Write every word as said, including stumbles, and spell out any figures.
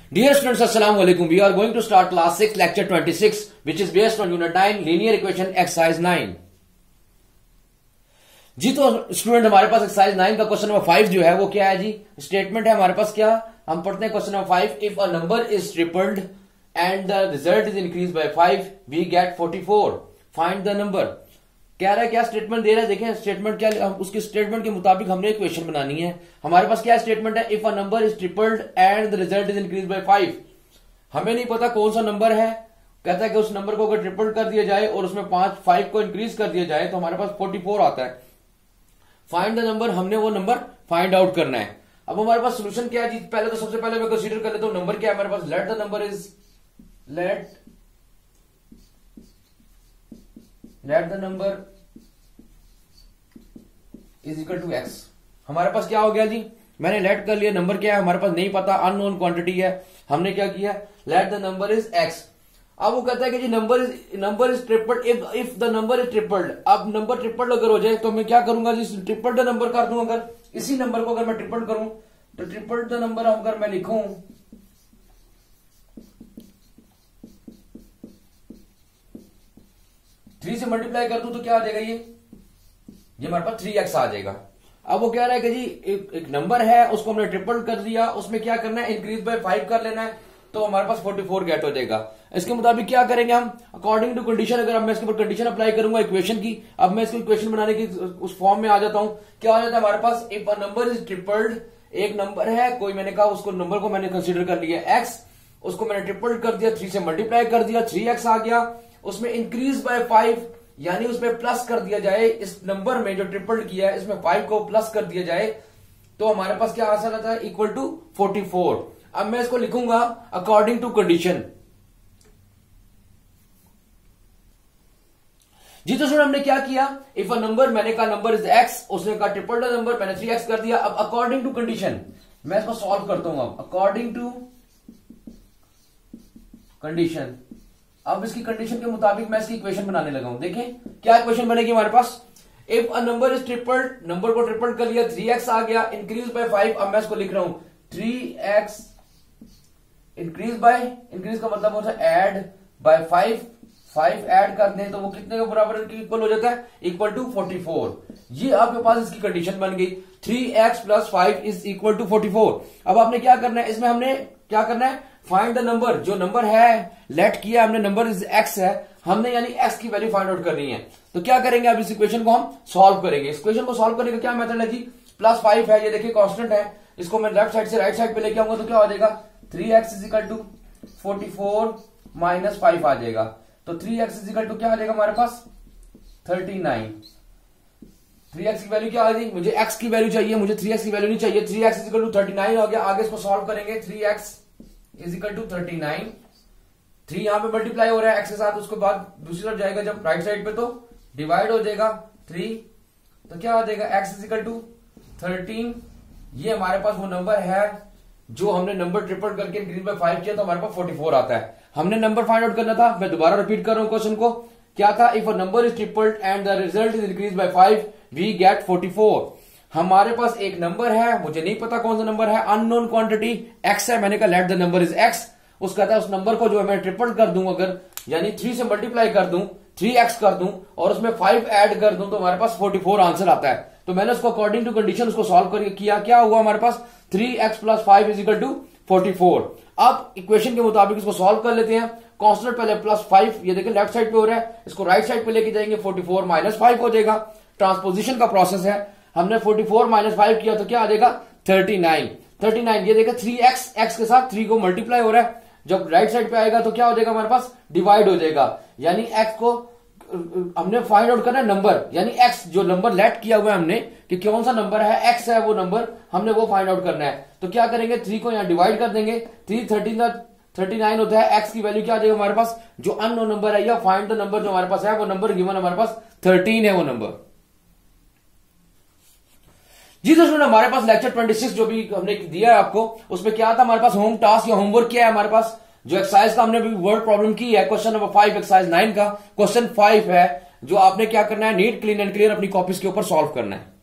Dear students, Assalamu alaikum. We are going to start class six, lecture twenty-six, which is based on unit nine, linear equation, exercise nine. जी तो student हमारे पास exercise nine का question number five जो है वो क्या है जी, statement है हमारे पास क्या, हम पढ़ते हैं question number five. If a number is tripled and the result is increase by five we get forty four. Find the number. कह रहा है क्या स्टेटमेंट दे रहा है, देखें स्टेटमेंट क्या, उसके स्टेटमेंट के मुताबिक हमने इक्वेशन बनानी है. हमारे पास क्या स्टेटमेंट है, if a number is tripled and the result is increase by five. हमें नहीं पता कौन सा नंबर है, कहता है कि उस नंबर को अगर ट्रिपल कर दिया जाए और उसमें पांच फाइव को इंक्रीज कर दिया जाए तो हमारे पास फोर्टी फोर आता है. फाइंड द नंबर, हमने वो नंबर फाइंड आउट करना है. अब हमारे पास सोल्यूशन क्या है जी, पहले तो सबसे पहले मैं कंसीडर कर लेता हूं नंबर क्या है हमारे पास. Let the number is let let the number is equal to x. हमारे पास क्या हो गया जी, मैंने लेट कर लिया, नंबर क्या है हमारे पास नहीं पता, अननोन क्वांटिटी है. हमने क्या किया, let the number is x. अब वो कहता है कि जी number is number is tripled if if the number is tripled. अब नंबर ट्रिपल्ड अगर हो जाए तो मैं क्या करूंगा जी, ट्रिपल्ड नंबर कर दूं. अगर इसी नंबर को अगर मैं ट्रिपल्ड करूं तो ट्रिपल्ड नंबर अगर मैं लिखूं थ्री से मल्टीप्लाई कर दूं तो क्या आ जाएगा, ये ये हमारे पास थ्री एक्स आ जाएगा. अब वो कह रहा है कि जी एक, एक नंबर है उसको हमने ट्रिपल कर दिया, उसमें क्या करना है, इंक्रीज बाय फाइव कर लेना है, तो हमारे पास फोर्टी फोर गेट हो जाएगा. इसके मुताबिक क्या करेंगे हम, अकॉर्डिंग टू कंडीशन, अगर मैं इसके ऊपर कंडीशन अप्लाई करूंगा इक्वेशन की. अब मैं इसको इक्वेशन बनाने की उस फॉर्म में आ जाता हूं. क्या हो जाता है हमारे पास, if a number is tripled, एक नंबर है कोई, मैंने कहा उसको नंबर को मैंने कंसीडर कर लिया एक्स, उसको मैंने ट्रिपल कर दिया, थ्री से मल्टीप्लाई कर दिया, थ्री एक्स आ गया. उसमें इंक्रीज बाय फाइव यानी उसमें प्लस कर दिया जाए, इस नंबर में जो ट्रिपल किया है इसमें फाइव को प्लस कर दिया जाए तो हमारे पास क्या आंसर आता है, इक्वल टू फोर्टी फोर. अब मैं इसको लिखूंगा अकॉर्डिंग टू कंडीशन. जी तो सुन हमने क्या किया, इफ अ नंबर, मैंने कहा नंबर इज एक्स, उसने कहा ट्रिपल नंबर, मैंने थ्री एक्स कर दिया. अब अकॉर्डिंग टू कंडीशन मैं इसको सॉल्व करता हूं. अब अकॉर्डिंग टू कंडीशन, अब इसकी कंडीशन के मुताबिक मैं इसकी इक्वेशन बनाने लगा हूं. देखें क्या इक्वेशन बनेगी हमारे पास, if a number is tripled, number को ट्रिपल कर लिया, थ्री एक्स आ गया, इंक्रीज बाय फाइव. अब मैं इसको लिख रहा हूं three x increase by, increase का मतलब होता है add by five, five add कर दें तो वो कितने के बराबर इक्वल हो जाता है, इक्वल टू फोर्टी फोर. ये आपके पास इसकी कंडीशन बन गई, three x plus five is equal to forty four. अब आपने क्या करना है, इसमें हमने क्या करना है, फाइंड द नंबर. जो नंबर है लेट किया हमने, नंबर इज एक्स है, हमने यानी एक्स की वैल्यू फाइंड आउट करनी है. तो क्या करेंगे, अब इस इक्वेशन को हम सॉल्व करेंगे. इस इक्वेशन को सॉल्व करने का क्या मेथड है जी, प्लस फाइव है, ये देखिए कांस्टेंट है, इसको मैं लेफ्ट साइड से राइट साइड पे लेके आऊंगा तो क्या हो जाएगा, three x is equal to forty four minus five आ जाएगा. तो three x is equal to क्या आ जाएगा हमारे पास, थर्टी नाइन. थ्री एक्स की वैल्यू क्या आ गई, मुझे एक्स की वैल्यू चाहिए, मुझे थ्री एक्स की वैल्यू नहीं चाहिए. Three x is equal to thirty nine हो गया. आगे इसको सॉल्व करेंगे, three x is equal to thirty nine. Three यहां पे मल्टीप्लाई हो रहा है एक्स के साथ, उसके बाद दूसरी तरफ जाएगा जब राइट साइड पे तो डिवाइड हो जाएगा थ्री, तो क्या हो जाएगा, x is equal to thirteen. ये हमारे पास वो नंबर है जो हमने नंबर ट्रिपल करके इंक्रीज बाय फाइव किया तो हमारे पास फोर्टी फोर आता है. हमने नंबर फाइंड आउट करना था, मैं दोबारा रिपीट कर रहा हूं क्वेश्चन को. क्या था, if a number is tripled and the result is increase by five we get forty four. हमारे पास एक नंबर है, मुझे नहीं पता कौन सा नंबर है, अननोन क्वांटिटी एक्स है, मैंने कहा let the number is x. उसका कहता है उस नंबर को जो है मैं ट्रिपल कर दूं, अगर यानी थ्री से मल्टीप्लाई कर दूं, थ्री एक्स कर दूं और उसमें फाइव ऐड कर दूं तो हमारे पास फोर्टी फोर आंसर आता है. तो मैंने उसको अकॉर्डिंग टू कंडीशन उसको सॉल्व करके किया, क्या हुआ हमारे पास, three x plus five is equal to forty four. अब इक्वेशन के मुताबिक इसको सॉल्व कर लेते हैं. कांस्टेंट पहले प्लस फाइव, ये देखिए लेफ्ट साइड पे हो रहा है, इसको राइट साइड पे लेके जाएंगे, फोर्टी फोर माइनस फाइव हो जाएगा. ट्रांसपोजिशन का प्रोसेस है, हमने फोर्टी फोर माइनस फाइव किया तो क्या आ जाएगा, थर्टी नाइन. थर्टी नाइन ये देखिए थ्री एक्स, एक्स के साथ थ्री को मल्टीप्लाई हो रहा है, जब राइट साइड पे आएगा तो क्या हो जाएगा हमारे पास, डिवाइड हो जाएगा. यानी एक्स को हमने फाइंड आउट करना है नंबर, यानी एक्स जो नंबर लेट किया हुआ है हमने कि कौन सा नंबर है, एक्स है वो नंबर, हमने वो फाइंड आउट करना है. तो क्या करेंगे, थ्री को यहां डिवाइड कर देंगे, थ्री थर्टीन थर्टी नाइन होता है, एक्स की वैल्यू क्या आ जाएगा हमारे पास, जो अननोन नंबर है या फाइंड द नंबर जो हमारे पास है वो नंबर गिवन हमारे पास थर्टीन है वो नंबर. जी दोस्तों हमारे पास लेक्चर ट्वेंटी सिक्स जो भी हमने दिया है आपको, उसमें क्या था हमारे पास, होम टास्क या होमवर्क क्या है हमारे पास, जो एक्सरसाइज का हमने भी वर्ड प्रॉब्लम की है, question number five exercise nine का क्वेश्चन फाइव है, जो आपने क्या करना है, नीट क्लीन एंड क्लियर अपनी कॉपीज के ऊपर सॉल्व करना है.